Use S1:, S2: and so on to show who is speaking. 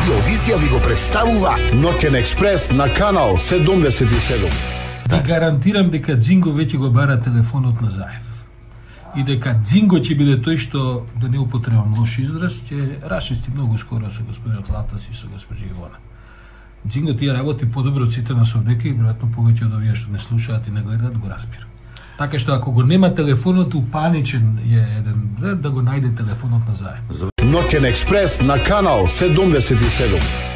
S1: Радиовизија ви го представува
S2: Ноќен експрес на канал 77.
S3: Ви гарантирам дека Дзинго веќе го бара телефонот на Заев. И дека Дзинго ќе биде тој што, да не употребам лош израз, ќе расчисти многу скоро со господинот Латас и со госпожа Ивона. Дзинго тие работи подобро од сите нас овдека и веројатно повеќе од овие што не слушаат и не гледаат го разбира. Така што ако го нема телефонот, упаничен е еден да го најде телефонот на Заев.
S2: Ноќен експрес на канал 77.